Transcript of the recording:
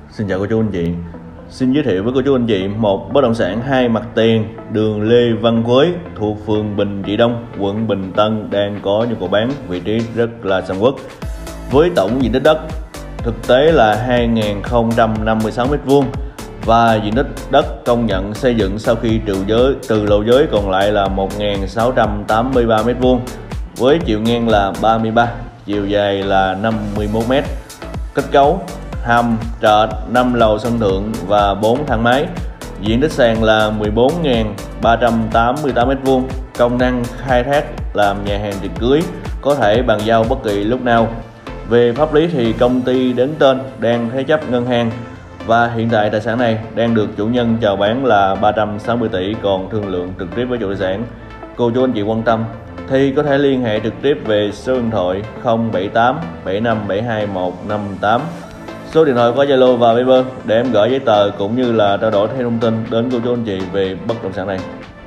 Xin chào cô chú anh chị. Xin giới thiệu với cô chú anh chị một bất động sản 2 mặt tiền, đường Lê Văn Quế thuộc phường Bình Trị Đông, quận Bình Tân đang có nhu cầu bán, vị trí rất là sầm uất. Với tổng diện tích đất thực tế là 2.056 m² và diện tích đất công nhận xây dựng sau khi trừ lô giới còn lại là 1.683 m², với chiều ngang là 33, chiều dài là 51 m. Kết cấu hầm, trệt, 5 lầu sân thượng và 4 thang máy. Diện tích sàn là 14.388 m². Công năng khai thác làm nhà hàng tiệc cưới, có thể bàn giao bất kỳ lúc nào. Về pháp lý thì công ty đứng tên đang thế chấp ngân hàng và hiện tại tài sản này đang được chủ nhân chào bán là 360 tỷ, còn thương lượng trực tiếp với chủ tài sản. Cô chú anh chị quan tâm thì có thể liên hệ trực tiếp về số điện thoại 078 75 72 158, số điện thoại có Zalo và Viber để em gửi giấy tờ cũng như là trao đổi thêm thông tin đến cô chú anh chị về bất động sản này.